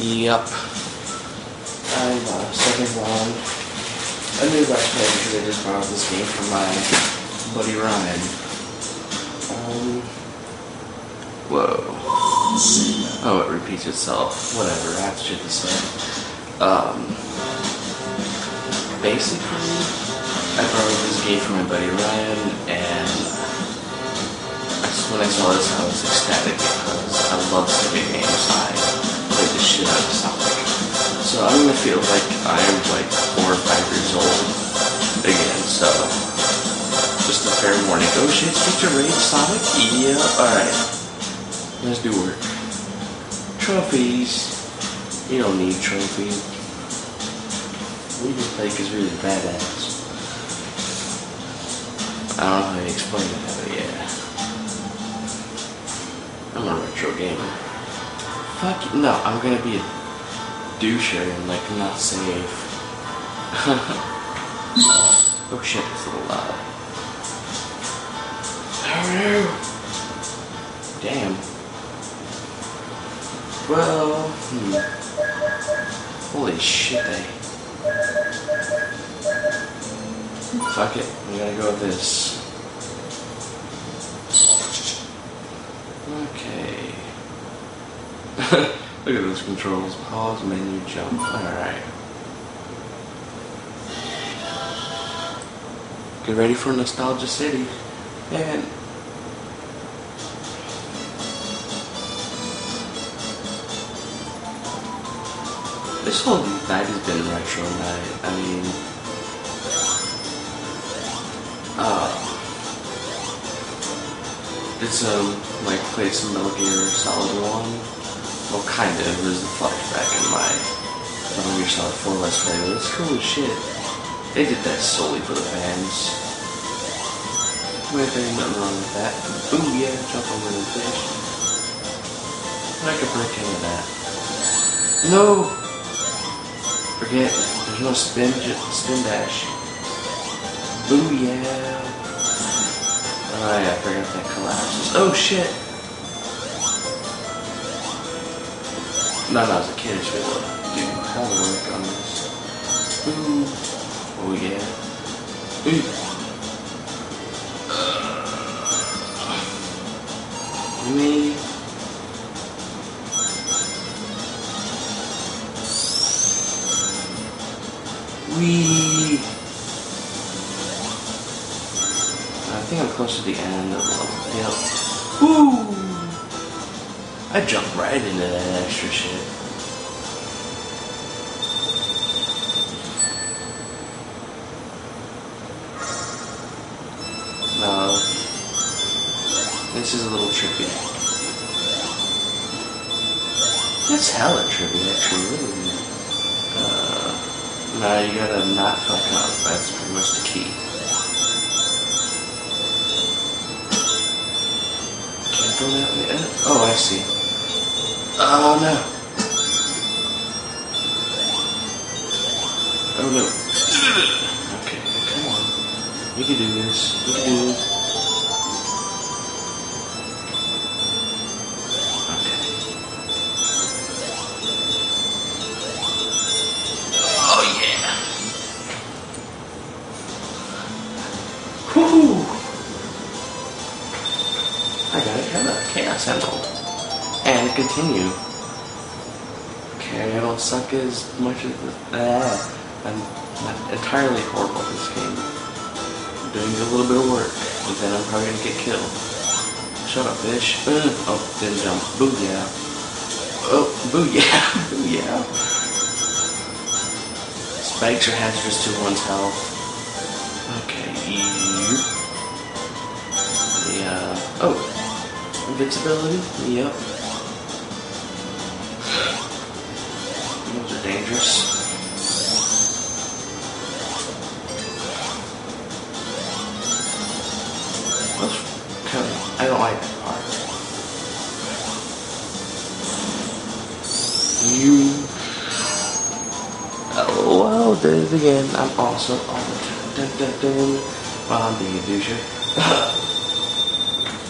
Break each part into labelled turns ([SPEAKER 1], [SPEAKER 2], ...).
[SPEAKER 1] Yep. I'm stepping on a new backpack because I just borrowed this game from my buddy Ryan. Whoa. Oh, it repeats itself. Whatever, I have shit to say. Basically, I borrowed this game from my buddy Ryan, and when I saw this, I was ecstatic because I love Sega games. I played the shit out of Sonic. So I'm gonna feel like I'm like 4 or 5 years old again, so just a fair warning. Oh shit, speak to Rage Sonic? Yeah, alright. Let's do work. Trophies. You don't need trophies. We just like is really badass. I don't know how to explain it, but yeah. I'm a retro gamer. Fuck no, I'm gonna be a doucher and like not safe. Oh shit, it's a little loud. Damn. Well, holy shit, Fuck it, we gotta go with this. Okay. Look at those controls. Pause, menu, jump. Alright. Get ready for Nostalgia City. And this whole night has been retro night. I mean, it's like played some Metal Gear Solid 1. Well, kind of. It was the flashback in my Metal Gear Solid 4 Let's Play. But it's cool as shit. They did that solely for the fans. I mean, there ain't nothing wrong with that. Ooh, yeah, jump over the fish. I could break into that. No! Forget, there's no spin dash. Ooh, yeah. Oh yeah, I forgot that collapses. Oh shit! Not when I was a kid, I should be able to do how to work on this. Ooh. Oh yeah. Ooh. Me. Wee. I think I'm close to the end of the level. Yep. Woo! I jumped right into that extra shit. No. This is a little trippy. It's hella trippy, actually. Nah, you gotta not fuck up. That's pretty much the key. Can't go that way. Oh, I see. Oh no. Oh no. Okay, come on. You can do this. You can do this. Woohoo! I got a Chaos Emerald. And a continue. Okay, I don't suck as much as I'm not entirely horrible at this game. I'm doing a little bit of work, but then I'm probably gonna get killed. Shut up, fish. Oh, didn't jump. Booyah. Oh, booyah. Booyah. Spikes are hazardous to one's health. Okay. Yeah. Oh. Invincibility? Yep. Those are dangerous. I don't like that part. Oh, well, did it again. I'm awesome all the time. Dun, dun, dun. While I'm being a doucher.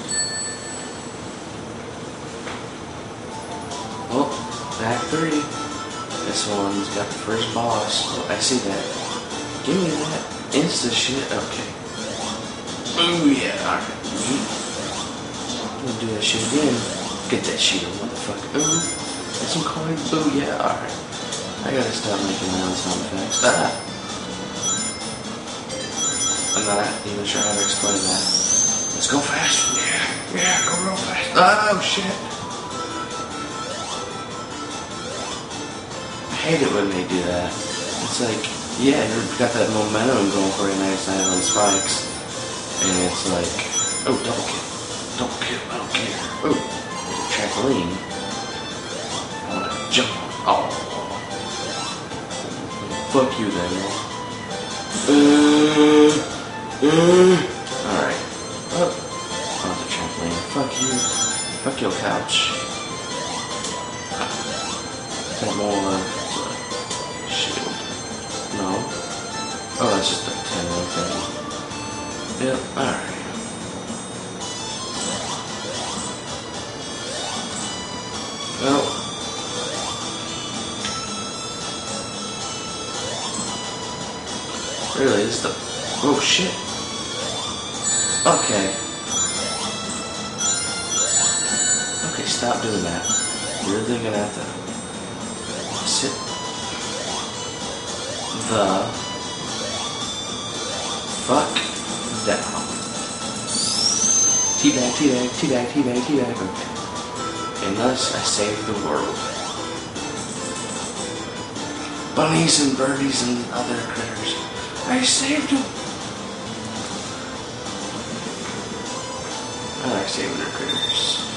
[SPEAKER 1] Well, back 3. This one's got the first boss. Oh, I see that. Give me that insta shit. Okay. Oh yeah. Alright. I'm gonna do that shit again. Get that shield, motherfucker. Ooh. Get some coins. Boo yeah. Alright. I gotta stop making my own sound effects. I'm not even sure how to explain that. Let's go fast. Yeah, go real fast. Oh shit. I hate it when they do that. It's like, yeah, you've got that momentum going for you nice on spikes. And it's like, oh, double kill. Double kill, I don't care. Oh, there's a trampoline. I wanna jump on. Oh. Fuck you then, alright. Oh, on the trampoline. Fuck you. Fuck your couch. Is that more shield? No. Oh, that's just a 10-1 thing. Yep, alright. Well. Really, this is the... Oh, shit. Okay. Okay, stop doing that. You're really gonna have to... sit... the... fuck down. Teabag, teabag, teabag, teabag, teabag. Okay. And thus, I saved the world. Bunnies and birdies and other critters. I saved them. I like saving the critters.